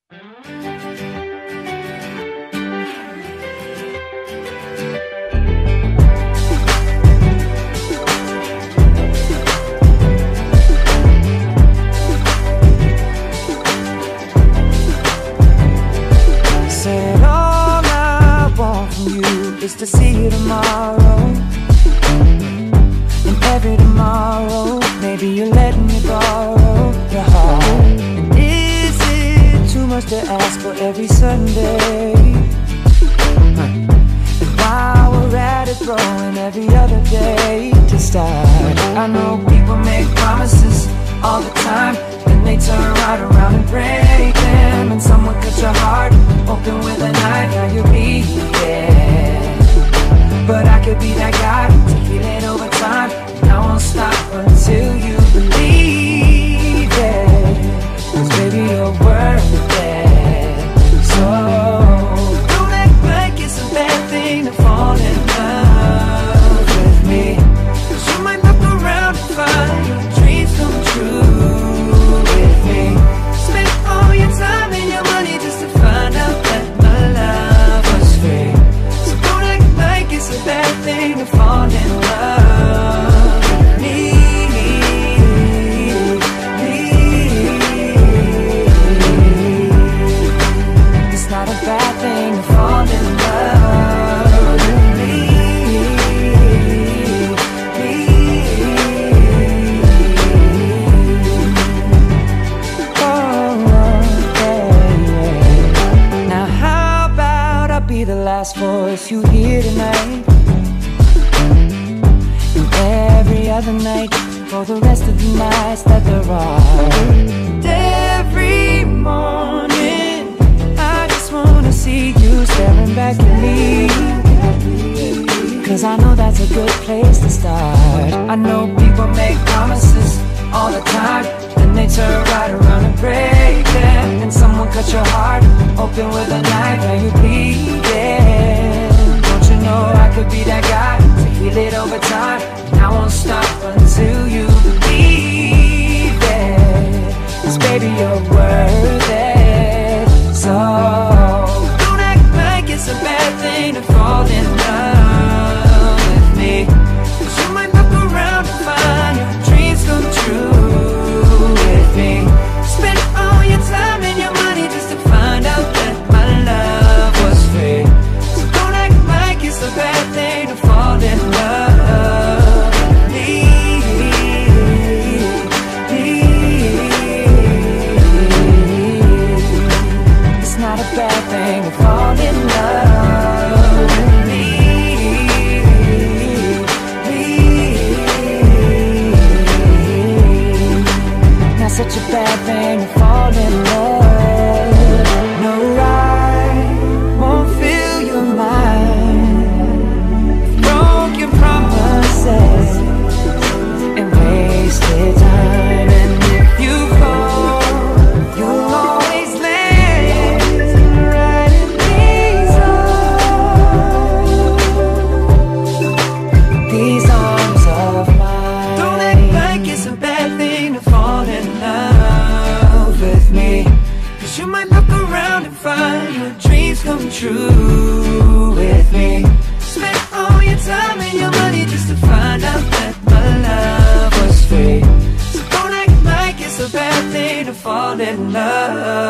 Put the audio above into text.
Said all I want from you is to see you tomorrow, and every tomorrow maybe you're letting me borrow your heart. And is it too much to ask for every Sunday? And while we're at it, throwing every other day to start. I know people make promises all the time, then they turn right around and break them. And someone cut your heart open with a knife, now you're bleeding. But I could be that guy to heal it over time, and I won't stop until you believe it. 'Cause baby, you're worth it. So don't act like it's a bad thing to fall in love with me, 'cause you might look around and find your dreams come true with me. Spend all your time and your money just to find out that my love was free. So don't act like it's a bad thing to fall in love with me. It's not a bad thing to fall in love with me. Now how about I be the last voice you hear tonight, and every other night for the rest of the nights that there are. And every morning I just wanna see you staring back at me, 'cause I know that's a good place to start. I know people make promises all the time, then they turn right around and break them. And someone cut your heart open with a knife, now you're bleeding. Don't you know I could be that guy to heal it over time, and I won't stop until you believe it. 'Cause baby, you're worth it. So don't act like it's a bad thing to fall in love with me, 'cause you might look around and find your dreams come true with me. Spend all your time and your money just to find out that my love was free. So don't act like it's a bad thing to fall in love with me. It's not a bad thing to fall in love with me. Not such a bad thing to fall in love. No, I won't fill your mind with broken promises and wasted time. And if you fall, you'll always land right in these arms of mine. Don't act like it's a bad thing to fall in love with me, 'cause you might look around and find your dreams come true with me. Spend all your time and your money just to find out that my love was free. So don't act like it's a bad thing to fall in love.